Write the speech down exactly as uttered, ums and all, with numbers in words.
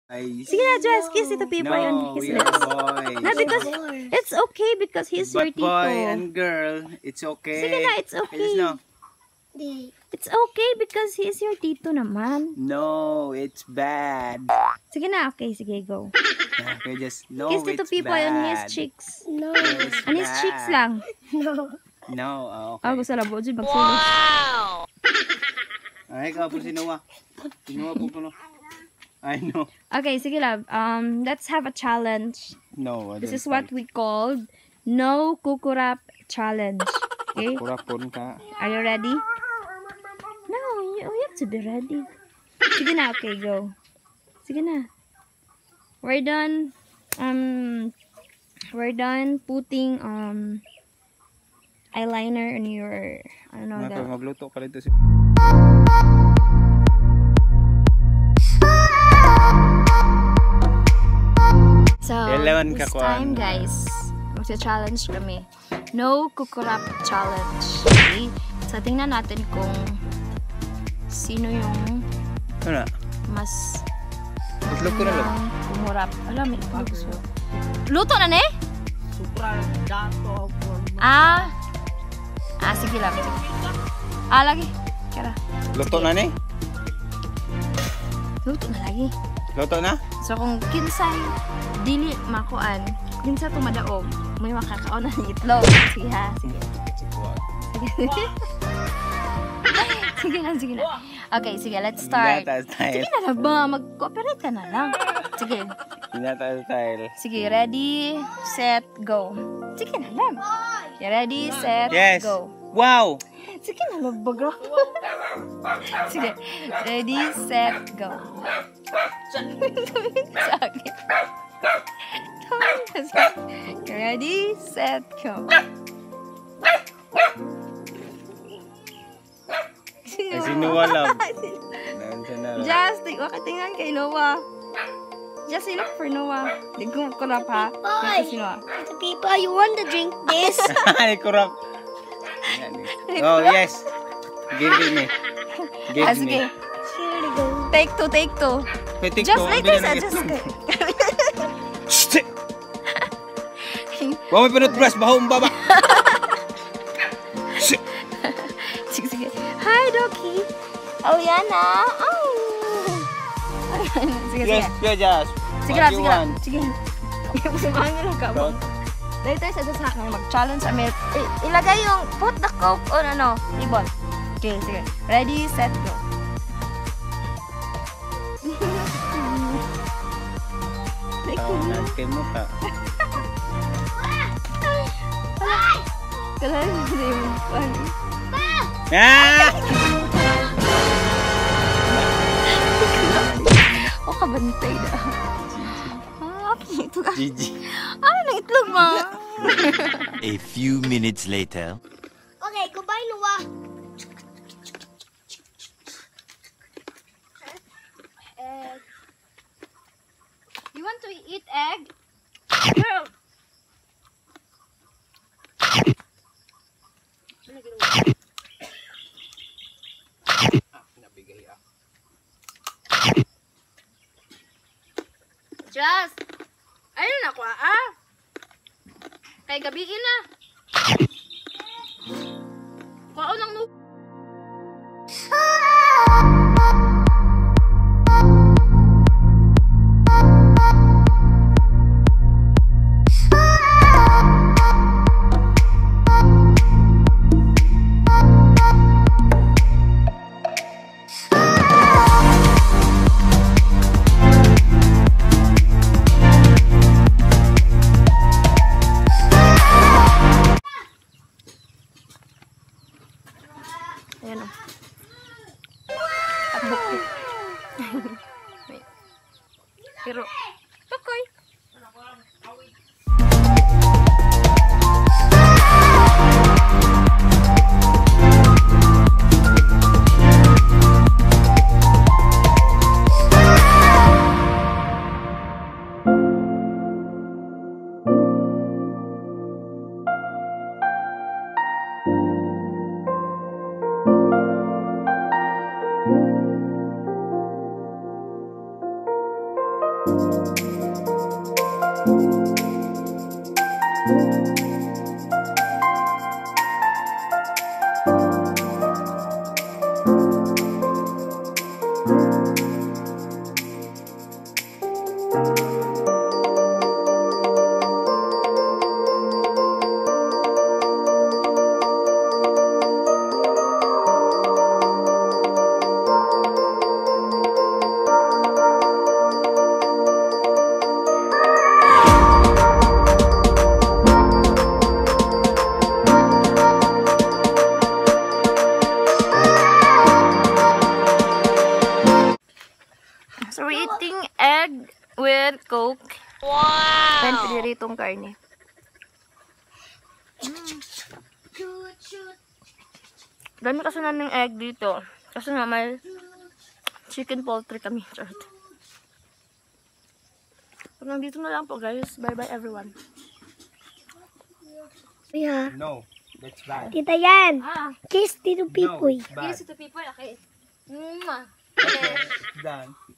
Sige na, just kiss ito people No, on his we are lips. boys. No, because it's okay because he's your But tito. boy and girl, it's okay. Sige na, it's okay. No. It's okay because he is your tito naman. No, it's bad. Sige na, okay, sige, go. Okay, just no, Kiss Tito it's Pipoy bad. on his cheeks. No. It's On his bad. cheeks lang. No. No, oh, okay. Ah, gusto lang po dyan magsulos. Ay, ikaw po si Noah. Si Noah po po. I know. Okay, sige love. Um, let's have a challenge. No, I This don't is what we called No Kukurap Challenge. Okay? Kurapon ka. Are you ready? No, you, you have to be ready. Sige na, okay, go. Sige na. We're done. Um, we're done putting um eyeliner on your, I don't know, Mga the, magluto ka dito si... So, Kailangan this ka time, kuhaan. guys, magsa-challenge kami. No Kukurap Challenge. Okay? So, tingnan natin kung sino yung Ano na? mas Itlog ko na lang. um, kumurap. Alam, may itlog so. Luto na, ne? Ah. Ah, sige lang. Sige. Ah, lagi. Kira. Luto na ni? Luto na lagi. Luto na? So, kung kinsay, dili makuan, kinsa tumadaog, may makakaon na ng itlog. Sige ha, sige. Sige. Sige na, sige na. Okay, sige, let's start. Binata style. Sige na lang ba, mag-cooperate ka na lang. Sige. Binata style. Sige, ready, set, go. Sige na lang. You ready, set, Yes. go. Wow! Sige na lang, bago. Sige, ready, set, go. Sa akin. Tumingin ka sa akin. Ready, set, go. Eh, si Noah lang. Nandiyan na lang. Just, waka tingnan kay Noah. Just look for Noah. Di ko kurap ha. Bye. Ito si Noah. The people, you want to drink this? Ay, kurap. Oh, yes. Give it me. Give Ah, me. sige. Here we go. Take two, take two. Wait, take Just two. like Bili this, na ah, ng just itlog. Shit! Huwag may pinutbrush, bahong baba. Shit! Sige, sige. Hi, Doki. Aliana. Oh. Sige, sige. Yes, yes, yes. Sige What lang, you sige lang. want? Sige. Sumangin lang ka mo. Later sa sa akin mag-challenge sa milk. I- ilagay yung put the coke on ano, ribbon. Okay, sige. Ready, set, go. Oh, nagkay mo ka. Kailangan hindi mo funny. Ah! O kabantay na. Ah, ito ka. G G. Ano na itlog mo? A few minutes later. Okay, goodbye, Noah. Egg. You want to eat egg? Girl. Just. Ayun na ko ah. Kay gabiin na. Kuha ng nu. Ayan o. At bukid. Wait. Pero, tukoy. So we're eating egg with Coke. Wow! And piniritong karne. Mm. Dami kasi namin egg dito. Kasi nga may chicken poultry kami. Charot. So nandito na lang po guys. Bye bye everyone. Yeah. No, that's bad. Tita Yan. Ah, Kiss Tito Pipoy. No, it's bad. to people. Okay. Mwah. Done.